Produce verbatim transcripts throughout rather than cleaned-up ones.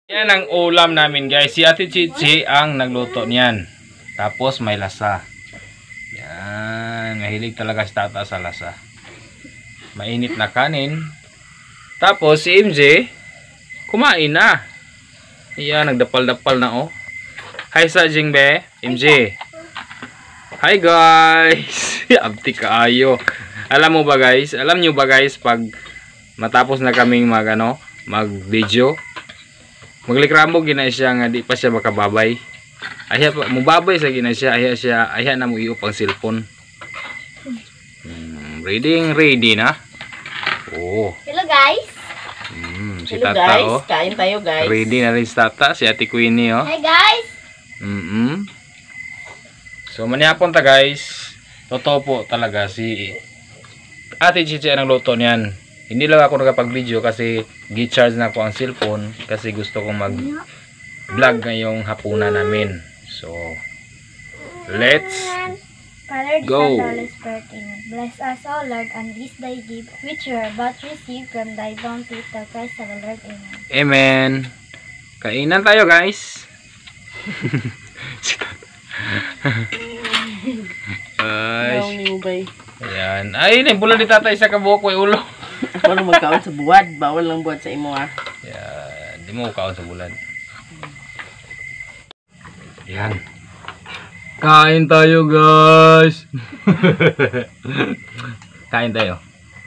Yan ang ulam namin guys. Si Ate Chichi ang nagluto niyan. Tapos may lasa. Yan. Mahilig talaga si Tata sa lasa. Mainit na kanin. Tapos si M J kumain na. Yan. Nagdapal-dapal na oh. Hi sa Jingbe. M J. Hi guys. Abti kaayo. Alam mo ba guys? Alam nyo ba guys pag matapos na kaming mag ano, mag video, maglikramo gina siya nga di pa siya makababay. Ayha pa mubabay sa gina siya, ayha siya, ayha na mo iup ang cellphone. Hmm, reading ready na. Oh. Hello guys. Hmm, si Hello Tata guys, oh. kain tayo guys. Ready na rin si Tata, si Ate Queenie oh. Hi guys. Mm -hmm. So manyapon ta guys. Totoo po talaga si Ate Chichi ang luto niyan. Hindi lang ako nakapag-video kasi gi-charge na ko ang cellphone kasi gusto kong mag-vlog ngayong hapunan namin. So, let's Father, go. Son, Holy Spirit, Amen. Bless us, O Lord, and this thy gift, which we are about to receive from thy bounty, through Christ our Lord. Amen. Amen. Kainan tayo guys. Ay, Yaw ni Ubay. ayan. Ay, na bulan ni Tatay sa kabuok ko ulo. Ako lang magkaon sa buwad. Bawal lang buwad sa imo ah. Yan, di mo kaon sa bulan. Yan. Kain tayo guys. Kain tayo.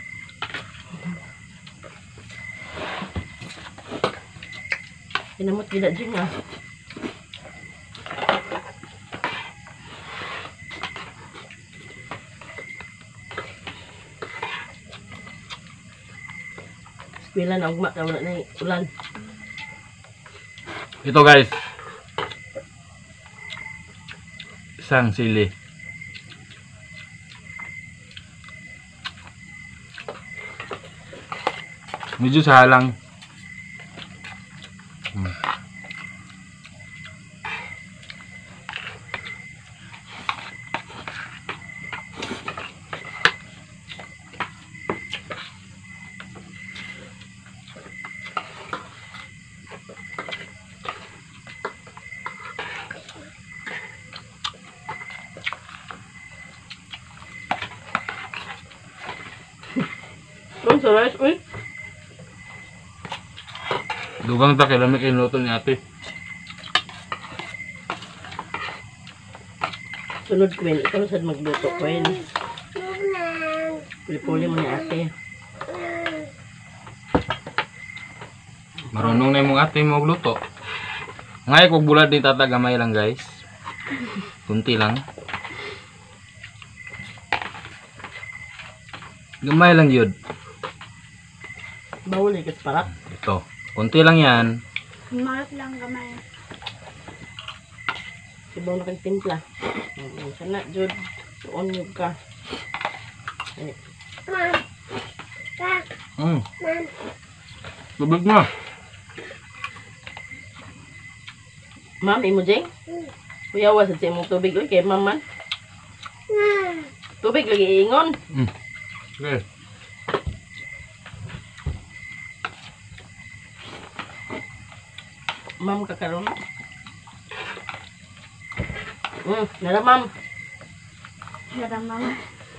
Pinamot gila dyan ah. Eskwela na ugma ka wala na ulan. Ito guys. Isang sili. Medyo salang. Hmm. Ang saras, uy. Dugang ta kailan may kinuto ni ate. Sunod Queen, ikaw sad magluto Queen. Puli-puli mo ni ate. Marunong na yung ate mo magluto. Ngay kog bulad ni Tata gamay lang guys. Kunti lang. Gamay lang yun. Bawal eh, kasi parak. Ito. Kunti lang yan. Marot lang gamay. Sibaw na kang timpla. Mm, sana, Jud. Tuon yun ka. Ay, Hmm. Tubig na. Ma'am, imo Jeng? Kuyawa sa imong tubig. Uy, kay ma'am man. Tubig lagi ingon. Hmm. Okay. Ma'am kakaroon. Hmm, nara ma'am. Yara mama.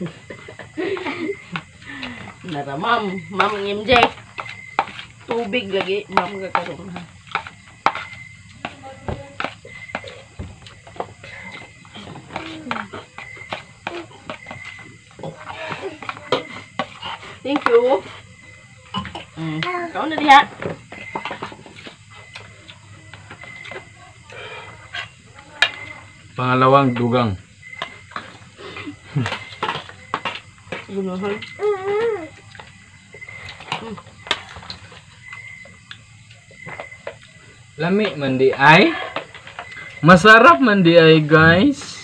Nara ma'am. Ma'am ng M J. Tubig lagi. Ma'am kakaroon ha. Thank you. Hmm, kau na diha. Pangalawang dugang. Gunahan. Lami man di ay. Masarap man di ay guys.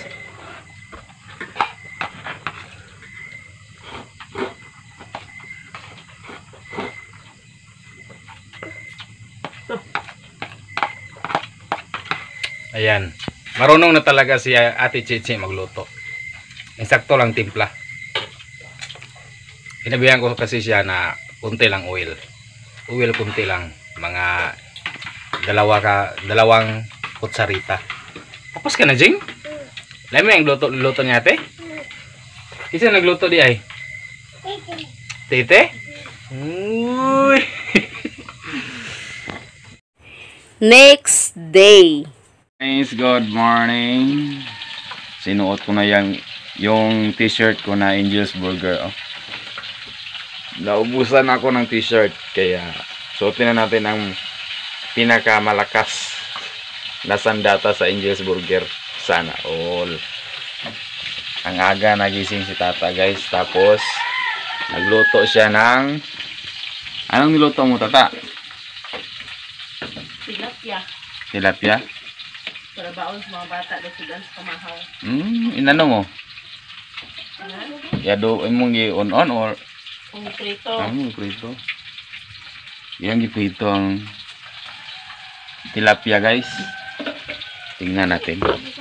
Ayan. Marunong na talaga si Ate Chichi magluto. Insakto lang timpla. Hinabihan ko kasi siya na kunti lang oil. Oil kunti lang. Mga dalawa ka, dalawang kutsarita. Tapos ka na, Jing? Alam mo yung luto, luto niya, ate? Isa nagluto di ay? Tite? Uy! Next day. Guys, good morning. Sinuot ko na yung, yung t-shirt ko na Angel's Burger. Oh. Naubusan ako ng t-shirt. Kaya suotin na natin ang pinakamalakas na sandata sa Angel's Burger. Sana all. Ang aga nagising si tata, guys. Tapos nagluto siya ng... Anong niluto mo, tata? Tilapia. Tilapia? Para baon sa mga bata na sudan sa kamahaw. Hmm, inano mo? Ano? Yado imong gi-on-on or Ang prito. ano prito? Yang giprito ang tilapia, guys. Tingnan natin.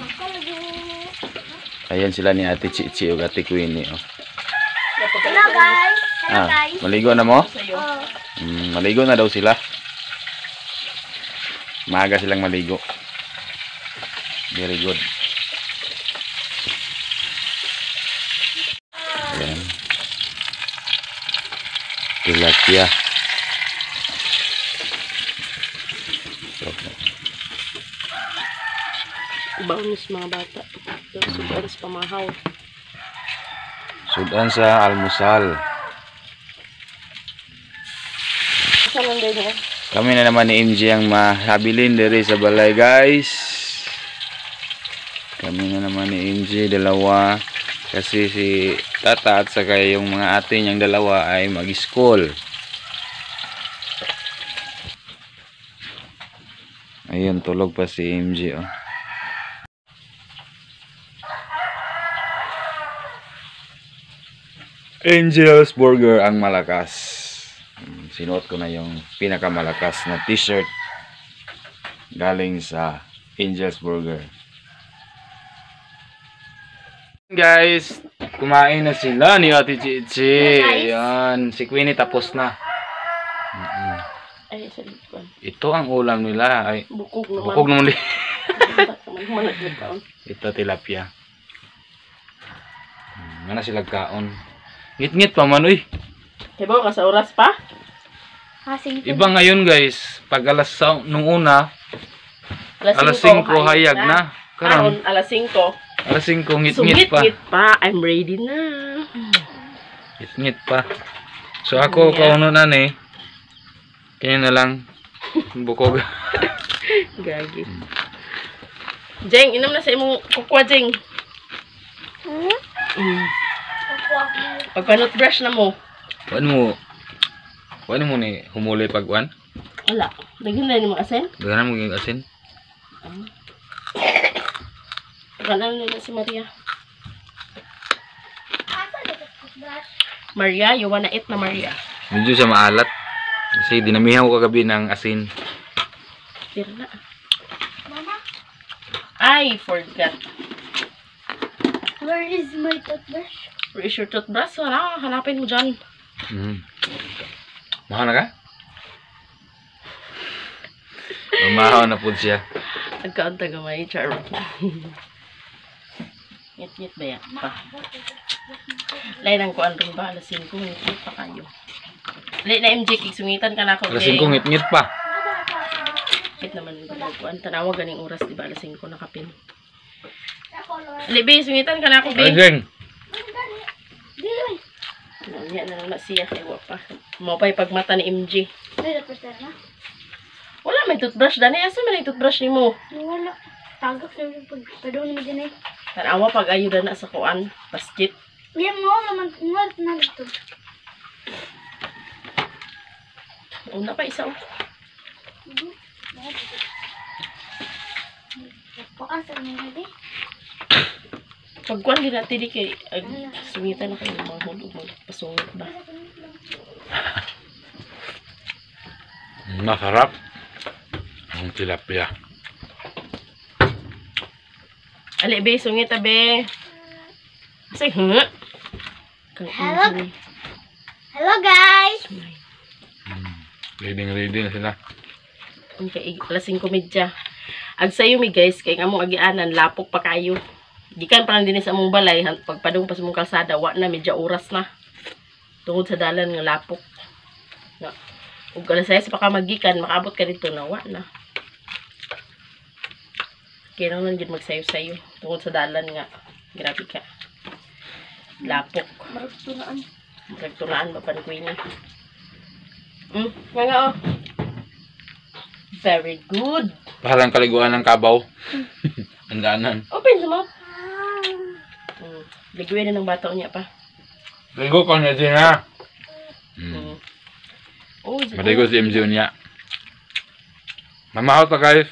Ayan sila ni Ate Chichi ug Ate Queenie. Oh. Hello guys! Hello Ah, guys! maligo na mo? Sa'yo. Oh, Hmm, maligo na daw sila. Maaga silang maligo. Very good. Ayan. Tilapia. So, Baon sa mga bata. Sudan sa kamahaw. sudan sa almusal. Saan lang din eh? Kami na naman ni M J ang mahabilin diri sa balay, guys. Kami na naman ni M J dalawa kasi si tata at saka yung mga ate niyang dalawa ay mag-school. Ayun, tulog pa si M J, oh. Angel's Burger ang malakas. Hmm, sinuot ko na yung pinakamalakas na t-shirt galing sa Angel's Burger. Guys, kumain na sila ni Ate Chichi. Ayan, si Queenie tapos na. Mm-mm. Ay, sa likod. Ito ang ulam nila. Ay, Bukog naman. bukog naman din. Naman nagkaon. Ito tilapia. Hmm, mana sila kaon. Ngit-ngit pa man, uy. Hibaw ka sa oras pa? kasing Iba ngayon, guys. Pag alas sa nung una, alas singko, singko hayag na. Karon Karon alas singko. alas singko ngit-ngit pa. Sumit-ngit pa. I'm ready na. Ngit-ngit pa. So ako Yeah. kauno na ni. Kanya na lang bukog. Gagi. Jeng, inom na sa imong kukwa, Jeng. Hmm? Mm. Kukuha ko. Pagpanot brush na mo. Kuan mo. Kuan mo ni humuli pag kuan. Wala. Lagyan na yung mga asin. Daghan mo gyud asin. Pagkanan nila si Maria. Asa na ito toothbrush? Maria, you wanna eat na Maria? Medyo siya maalat. Kasi dinamihan ko kagabi ng asin. Tira na. Mama, I forgot. where is my toothbrush? Where is your toothbrush? Wala, hanapin mo dyan. Mm. Mahaw na ka? Mahaw na po siya. Nagkaon taga may charm. Ngit-ngit ba yan? Pa. Lain ang kuan rin ba? Alasin ko, ngit-ngit pa kayo. Lain na M J, sungitan ka na ako. Alasin ko ngit-ngit pa. Ngit naman yung kuan. Tanawa ganing oras, di ba? Alasin ko nakapin. Libi, sungitan ka na ako, Ay, be. Jeng. Dili. Nanya na na siya, ewa pa. Mo pa'y pagmata ni M J. Dili pa sir na. Wala, may toothbrush dani. Asa man yung toothbrush ni mo? Wala. Tagak sa yung pag padon mo din eh. Tanawa pag ayuda na sa kuan. Basket. Yan mo naman ngal na dito. Una pa isa. oh. Pakasa mo na di. Pag kuan din natin di kay ag, sungitan na kayo mga hulog magpasungit ba. Masarap. Ang tilapia. Ali, be, sungit ta, be. Kasi, huh? Kang Hello? ingay. Hello guys. Reading ready na sila. Okay, alas singko medya. Ag sayo mi guys, kay nga mong agianan, lapok pa kayo. Gikan pa lang din sa among balay, pagpadung pa sa mong kalsada, wa na, medya oras na. Tungod sa dalan nga lapok. Nga. Ug alas sayas pa ka magikan, makaabot ka dito na, wa na. Kaya nang nandiyan magsayo-sayo. Tungod sa dalan nga, grabe ka. Lapok. Maragtunaan. Maragtunaan, mapan ko ini. Hmm, nga nga oh. Very good. Parang kaliguan ng kabaw. Ang daanan. Open sa mouth. Hmm. Liguin na ng bata niya pa. Ligo ko na din ha. Hmm. Hmm. Oh, Maligo si M J niya. Mamahaw ta guys.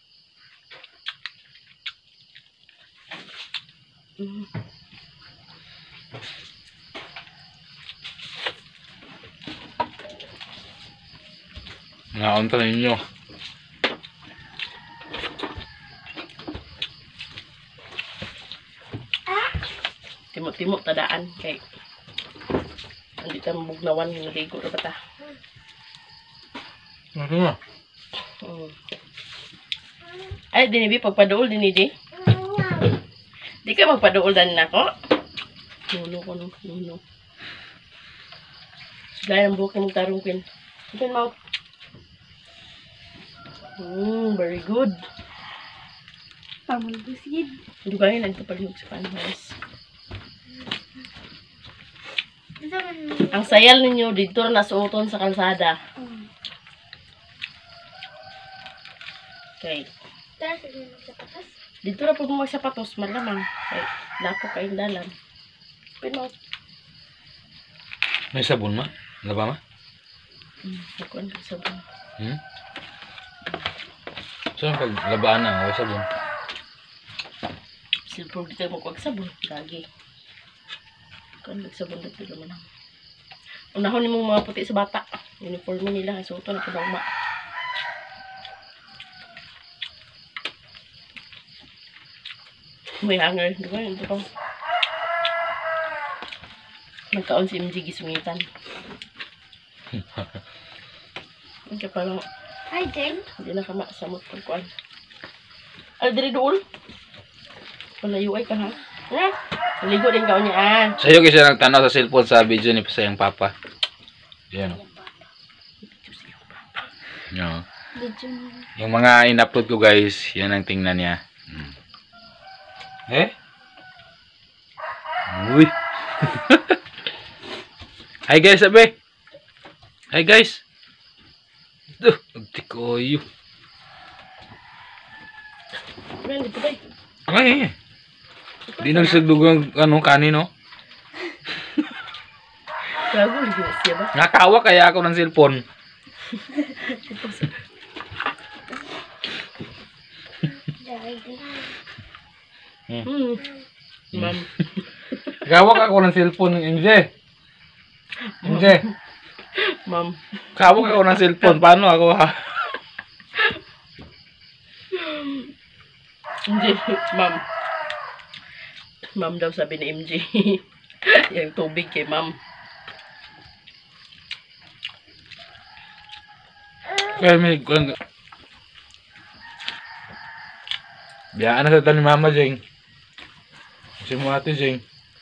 Hmm. Naon ta ninyo. Timo-timo tadaan kay hindi ta mabugnawan yung ligo na bata. Ano na? Hmm. Ay, dinibi pagpaduol dinidi. Di ka magpaduol dan nako. Nuno ko no, nuno. Gaya ng bukin mong tarong pin. Open mouth. Hmm, very good. Pamulbusid. Hindi ka ngayon nagpapalihog sa panahas. Ang sayal ninyo dito na suoton sa kalsada. Okay. Dito na po magsapatos, malamang. Okay. Lapo kayong dalan. Pero, May sabon ma? Laba ma? hmm, nakuan ka sabon. Hmm? So pag labaan na, may sabon. Silpro dito mo kuwag sabon. Lagi. Kuan nagsabon dito naman. Unahon ni mong mga puti sa bata. Uniform nila. Suoton na padagma. May hanger. Di ba? Ito pa. Nagkaon si M J gisungitan. Ang kapalo. Hi, Jen. Hindi na kama sa mo pagkuan. Ay, diri doon. Palayo ay ka ha. Ha? Maligo din ka niya. Ah. Sa'yo kasi nagtanaw sa cellphone sa video ni Pasayang Papa. Yan o. Yan o. Did you... Yung mga in-upload ko guys, yan ang tingnan niya. Hmm. Eh? Uy. Hi guys, sabi. Hi guys. Duh, agtikoyo. Friend, dito ba? Ay, di nagsagdug ang ano, kanin, no? Gago, ligo siya ba? Nakawa kaya ako ng cellphone. Hmm. Ma'am. Kawak ako ng cellphone ng M J. M J. Ma'am. Kawak ako ng cellphone. Paano ako ha? Hindi, ma'am. Ma'am daw sabi ni M J. Yung tubig kay ma'am. Kaya may... Biyaan na sa ni Mama Jeng. Si mo ate Jeng.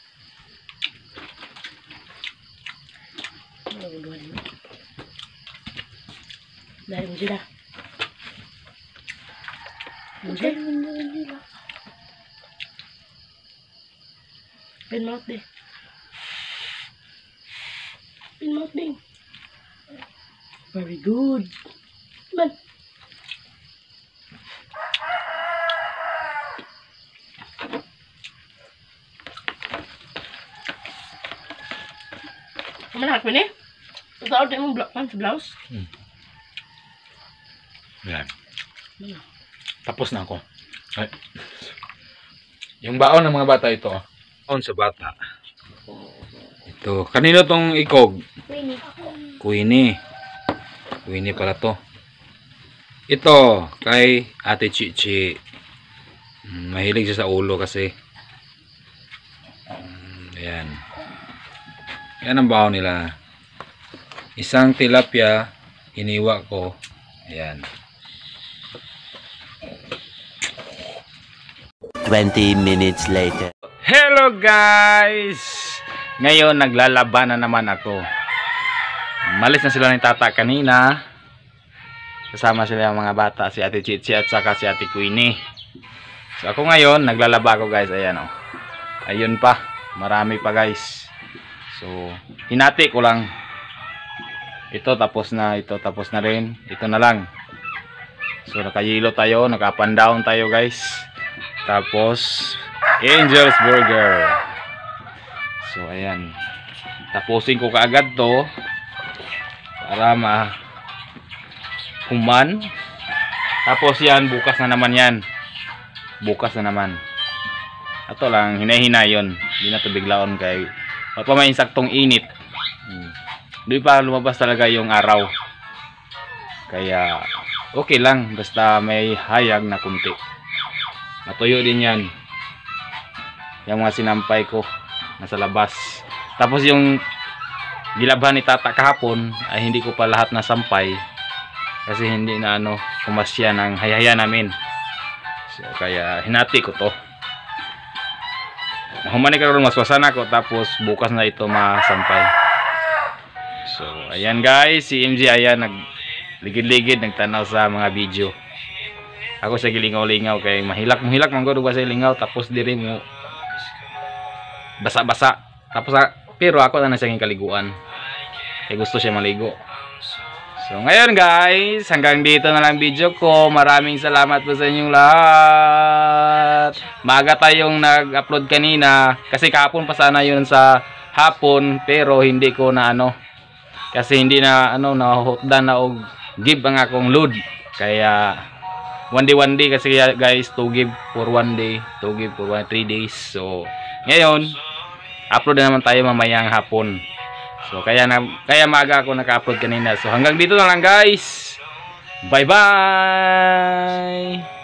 Dahil mo sila. Jen, hindi nila. Pin mouth deh. Pin mouth deh. Very good. Man. Mana aku ni? Tahu dia mau blok kan blouse? Hmm. Yan. Mana? Tapos na ako. Ay. Yung baon ng mga bata ito. Baon sa bata. Ito. Kanino tong ikog? Winnie. Queenie. Queenie pala to. Ito. Kay Ate Chichi. Mm, Mahilig siya sa ulo kasi. Mm, Ayan. Yan ang baon nila. Isang tilapia. Iniwa ko. Ayan. twenty minutes later. Hello guys! Ngayon naglalaban na naman ako. Malis na sila ng tata kanina. Kasama sila yung mga bata, si Ate Chichi at saka si Ate Queenie. So ako ngayon naglalaba ako guys. Ayan oh. Ayun pa, marami pa guys. So hinati ko lang. Ito tapos na, ito tapos na rin. Ito na lang. So nakayilo tayo, naka-up and down tayo guys. Tapos Angel's Burger. So ayan. Tapusin ko kaagad to para ma human. Tapos yan, bukas na naman yan. Bukas na naman. Ato lang, hinay-hinay yun. Hindi na ito biglaon kay pa may insaktong init. Hmm. Hindi pa lumabas talaga yung araw. Kaya okay lang, basta may hayag na kunti. Natuyo din yan. Yung mga sinampay ko nasa labas. Tapos yung gilabhan ni tata kahapon ay hindi ko pa lahat nasampay kasi hindi na ano kumasya ng hayaya namin. So kaya hinati ko to. Humani karon maswasana ko tapos bukas na ito masampay. So ayan guys, si M J ayan nag ligid-ligid nagtanaw sa mga video. Ako sa gilingaw-lingaw kay mahilak mohilak man gud ba sa lingaw tapos diri mo basa-basa. Tapos pero ako na siyang kaliguan. Kaya gusto siya maligo. So ngayon guys, hanggang dito na lang video ko. Maraming salamat po sa inyong lahat. Maaga tayong nag-upload kanina kasi kahapon pa sana yun sa hapon pero hindi ko na ano kasi hindi na ano na-hotdan na og give ang akong load. Kaya one day one day kasi guys to give for one day, to give for one, three days. So ngayon upload na naman tayo mamayang hapon. So kaya na kaya maaga ako naka-upload kanina. So hanggang dito na lang guys. Bye bye.